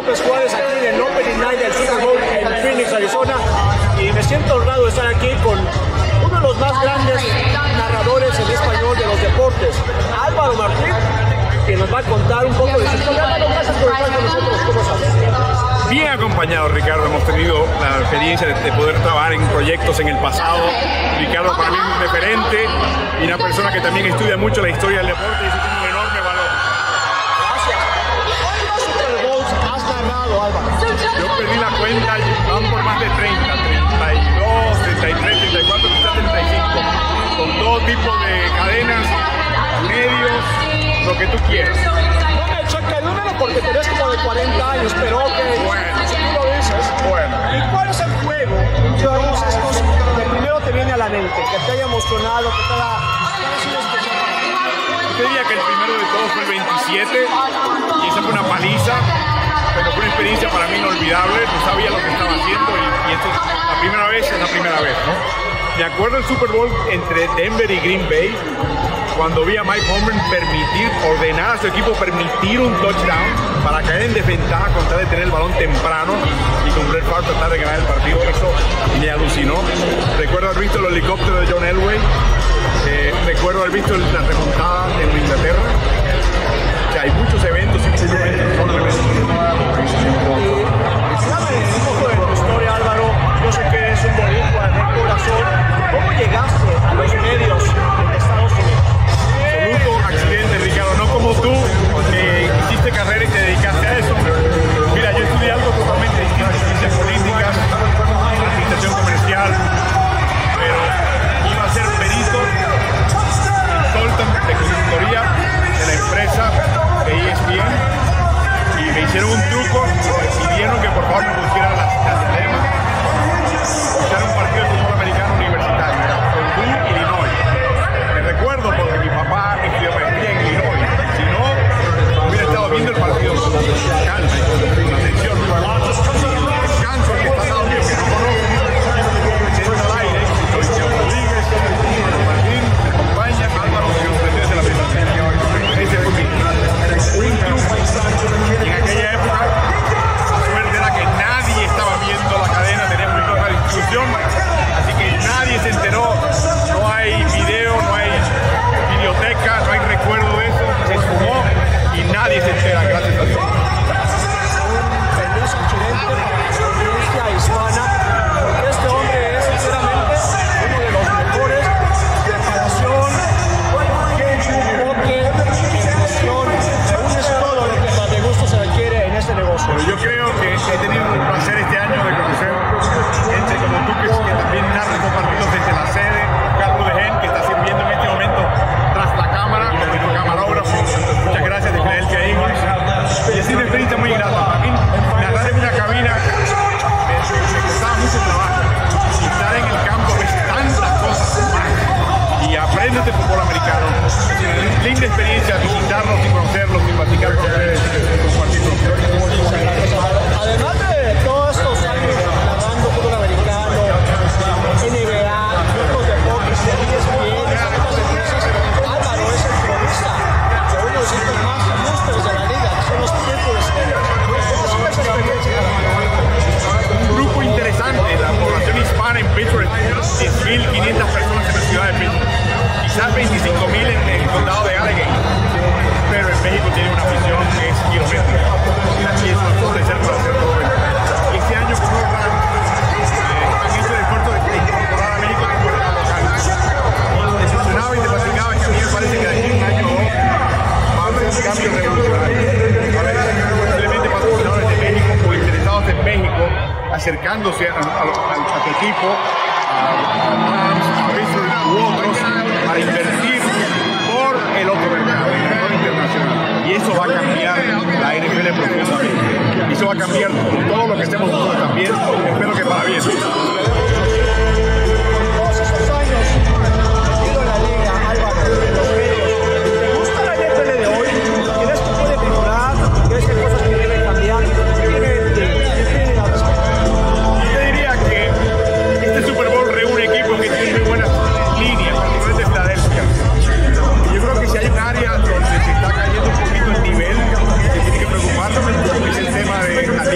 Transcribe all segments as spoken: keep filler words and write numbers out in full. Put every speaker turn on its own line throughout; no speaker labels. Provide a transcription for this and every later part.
López Juárez aquí en el Opening Night del Super Bowl en Phoenix, Arizona, y me siento honrado de estar aquí con uno de los más grandes narradores en español de los deportes, Álvaro Martín, que nos va a contar un poco de su historia. Álvaro, gracias por estar con nosotros. ¿Cómo estás?
Bien acompañado, Ricardo. Hemos tenido la experiencia de, de poder trabajar en proyectos en el pasado. Ricardo para mí es un referente y una persona que también estudia mucho la historia del deporte y eso tiene un enorme valor.
Gracias. ¿Cuántos Super Bowls has narrado, Álvaro?
Yo perdí la cuenta, van por más de treinta, treinta y dos, treinta y tres, treinta y cuatro, quizás treinta y cinco, con todo tipo de cadenas, medios, lo que tú quieras.
No me cheque el número porque tenés como de cuarenta años, pero ok,
Bueno.
si tú lo dices.
Bueno.
¿Y cuál es el juego de todos estos que primero te viene a la mente, que te haya emocionado, que te haya, que haya sido especial para ti?
Yo diría que el primero de todos fue el veintisiete y esa fue una paliza, pero fue una experiencia para mí inolvidable. No sabía lo que estaba haciendo y, y esto es la primera vez, es la primera vez, ¿no? Me acuerdo el Super Bowl entre Denver y Green Bay, cuando vi a Mike Holmgren permitir, ordenar a su equipo permitir un touchdown para caer en desventaja con tal de tener el balón temprano y con Brett Favre tratar de ganar el partido. Eso me alucinó. Recuerdo haber visto el helicóptero de John Elway. Eh, recuerdo haber visto la remontada en Inglaterra. O sea, hay muchos eventos y muchos eventos que son tremendos.
Háblame un poco de tu historia, Álvaro. Yo sé que eres un boricua de corazón. ¿Cómo llegaste a los medios de Estados Unidos?
Absoluto accidente, Ricardo. No como tú, que hiciste carrera y te dedicaste a eso. Mira, yo estudié algo totalmente distinto, ciencias políticas, administración comercial, pero iba a ser perito, consultant de consultoría de la empresa de E S P N y me hicieron un truco y pidieron que por favor me pusiera las diademas. Era un partido de fútbol americano universitario, era Purdue, Illinois. Me recuerdo porque mi papá estudió maestría en Illinois. Si no, hubiera estado viendo el partido con calma y con atención. Descanso el que está al lado mío, que no conozco. Presento al aire, soy Diego Rodríguez, Álvaro Martín, me acompaña Álvaro, que es presidente de la presidencia. Ese fue mi Spring Club. En aquella época, la suerte era que nadie estaba viendo la cadena, teníamos una nueva distribución, así que nadie se enteró. No hay video, no hay biblioteca, no hay recuerdo de eso, se sumó y nadie se entera, gracias a Dios.
Un feliz accidente para la industria hispana, porque este hombre es sinceramente uno de los mejores de preparación, enfoque, ejecución, reúnes todo lo que más de gusto se requiere en este negocio.
Pero yo creo que he tenido el placer este año de conocer gente como tú que, que también narra estos partidos desde la sede, Carlos de Gen, que está sirviendo en este momento tras la cámara, como camarógrafo. Muchas gracias de Philadelphia Eagles. Y ha sido una experiencia muy grata. Para mí, narrar en una cabina me, me costaba mucho trabajo. Y estar en el campo ves tantas cosas más. Y aprendes de fútbol americano. Es una linda experiencia visitarlos y conocerlos y platicar con ustedes y compartir con ustedes.
Además de todos estos años narrando fútbol americano, N B A, otros deportes, E S P N, otras empresas, Álvaro es el cronista de uno de los sitios más ilustres de la liga, que son los Pittsburgh Steelers. ¿Cómo es esa experiencia para ti?
Un grupo interesante, la población hispana en Pittsburgh, diez mil quinientas personas en la ciudad de Pittsburgh, quizás veinticinco mil en el condado de Allegheny, pero en México tiene una afición que es kilométrica y eso es ofrecer para hacer todo esto. Y este año con los Rams eh, han hecho el esfuerzo de incorporar a México como mercado local. Y decepcionaba y te platicaba que a mí me parece que de aquí a un año o dos va a haber un cambio revolucionario. Va a haber posiblemente patrocinadores de México o interesados en México acercándose a, a, a, a tu equipo, a Rams, a Pittsburgh u otros, para invertir por el otro mercado, el mercado internacional. Y eso va a cambiar la N F L profundamente. Y eso va a cambiar todo lo que estemos nosotros también. Espero que para bien.
Todos estos años viendo la liga, Álvaro, en los medios, ¿te gusta la N F L de hoy? ¿Crees que puede mejorar? ¿Crees que hay cosas que deben cambiar? ¿Qué tienen al respecto?
Yo te diría que este Super Bowl reúne equipos que tienen muy buenas líneas, particularmente Philadelphia. Y yo creo que si hay un área donde se está cayendo un poquito el nivel, que tiene que preocuparse, es el tema de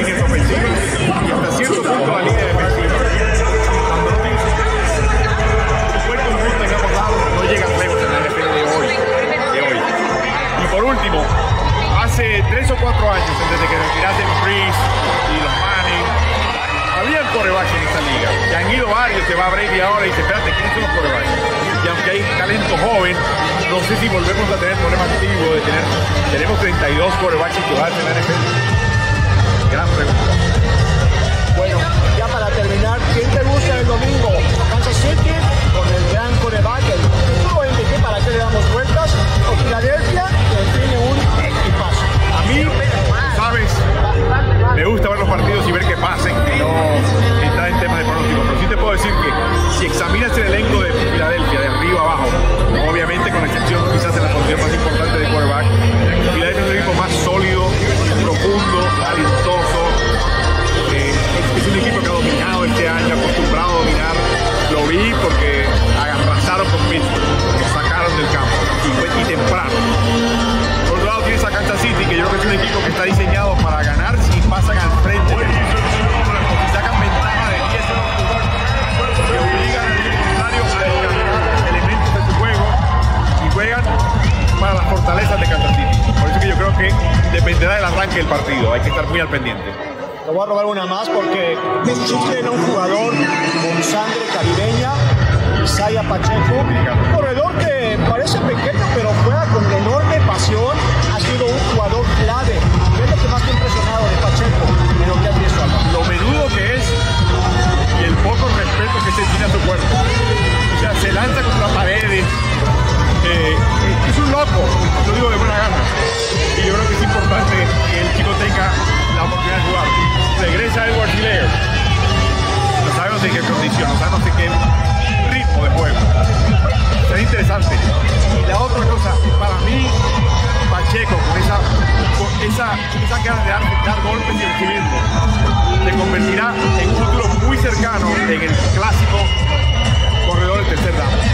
liga. Ya han ido varios, se va a Brady ahora y dice, espérate, ¿quiénes son los quarterbacks? Y aunque hay talento joven, no sé si volvemos a tener el problema activo de tener, tenemos treinta y dos quarterbacks titulares en la N F L. Gran pregunta.
Bueno, ya para terminar, ¿quién te gusta el domingo? ¿Kansas City con el gran quarterback, el futuro M V P, para que le damos vueltas? ¿O Filadelfia, que tiene un equipazo?
A mí, sabes, me gusta ver los partidos y ver que pasen, y no entrar en temas de pronóstico, pero sí te puedo decir que si examinas el elenco de Filadelfia de arriba abajo, obviamente con excepción quizás de la posición más importante de quarterback, Filadelfia es el equipo más sólido, profundo, talentoso, eh, es un equipo que ha dominado este año, acostumbrado a dominar. Lo vi porque arrasaron con Pittsburgh, lo sacaron del campo y, fue, y temprano. Por otro lado tienes a Kansas City, que yo creo que es un equipo que está diseñado para ganar si pasan al frente, si sacan ventaja de diez en los jugadores, que obligan al equipo contrario a descargar elementos de su juego y juegan para las fortalezas de Kansas City. Por eso que yo creo que dependerá del arranque del partido, hay que estar muy al pendiente.
Te voy a robar una más porque los Chiefs tienen un jugador con sangre caribeña, Isaiah Pacheco, un corredor que parece pequeño pero juega con enorme pasión, ha sido un jugador clave. ¿Qué es lo que más te ha impresionado de Pacheco en lo que has visto acá?
Lo menudo que es y el poco respeto que se tiene a su cuerpo. O sea, se lanza contra paredes, eh, es un loco, lo digo de buena gana. Y yo creo que es importante que el chico tenga la oportunidad de jugar. Regresa Edward Helaire. No sabemos en qué condición, no sabemos en qué ritmo de juego. Será interesante. Y la otra cosa, para mí, Pacheco, con esa, con esa, esa ganas de dar, dar golpes y recibirlo, se convertirá en un futuro muy cercano en el clásico corredor del tercer down.